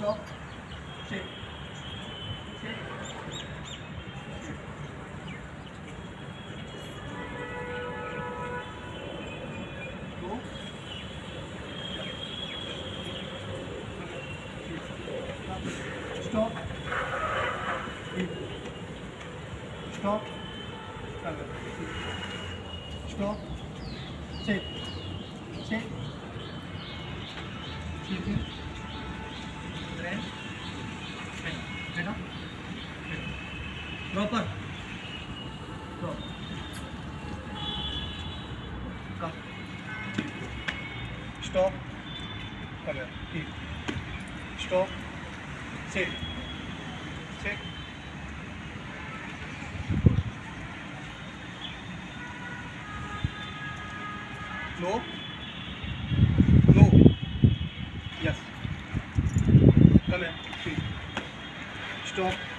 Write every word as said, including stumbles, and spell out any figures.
Stop. Sit. Sit. Go. Stop. Stop. Stop. Sit. Sit. Sit. Then. Head up. Proper. Stop. Come. Stop. Come here. Keep. Stop. Sit. Sit. No. No. Yes. Come here. Keep. Stop.